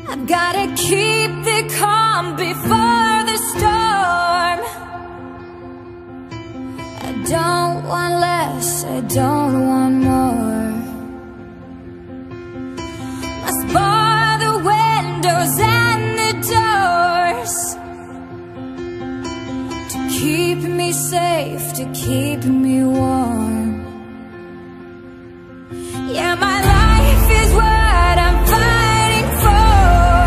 I've gotta keep the calm before the storm. I don't want less, I don't want more. Must bar the windows and the doors to keep me safe, to keep me warm. Yeah, my life is what I'm fighting for.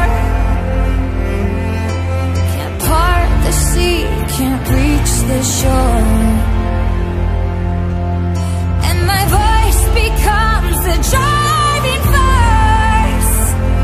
Can't part the sea, can't reach the shore. And my voice becomes the driving force.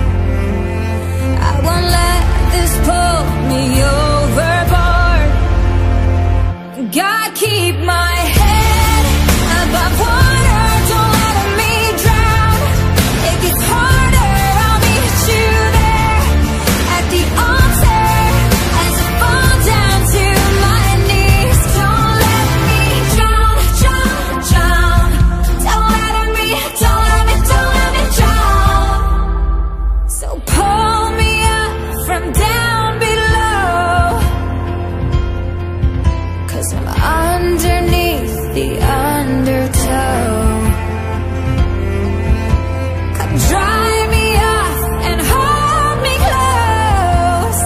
I won't let this pull me overboard. God, keep my head above water, don't let me drown. It gets harder, I'll meet you there at the altar as I fall down to my knees. Don't let me drown, drown, drown. Don't let me drown. So pull me up from down below, 'cause I'm underneath the undertow. Come dry me off and hold me close.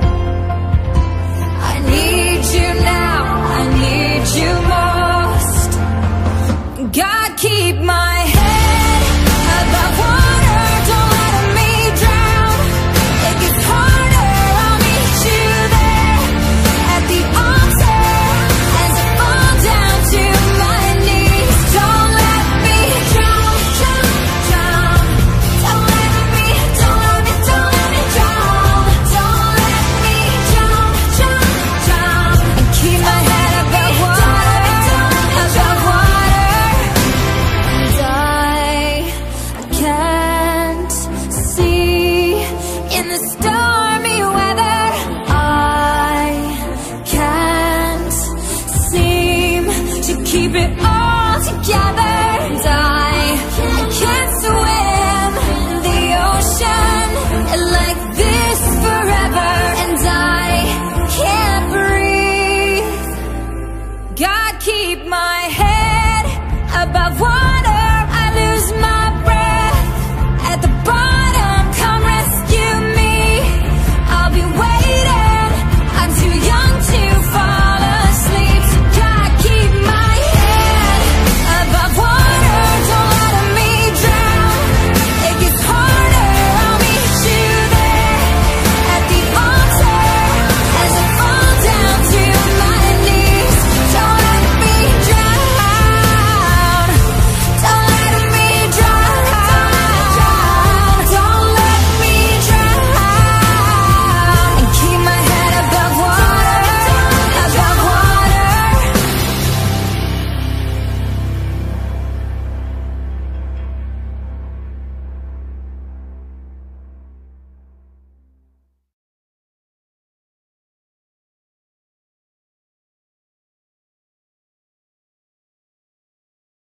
I need you now, I need you most. God, keep my head above water, don't let me drown. It gets harder, I'll meet you there at the altar as I fall down to my knees. Don't let me drown, drown, drown. Don't let me drown. Don't let me drown, drown, drown. And keep my head above water, above water. And I can't see in the stormy weather. I can't seem to keep it all together.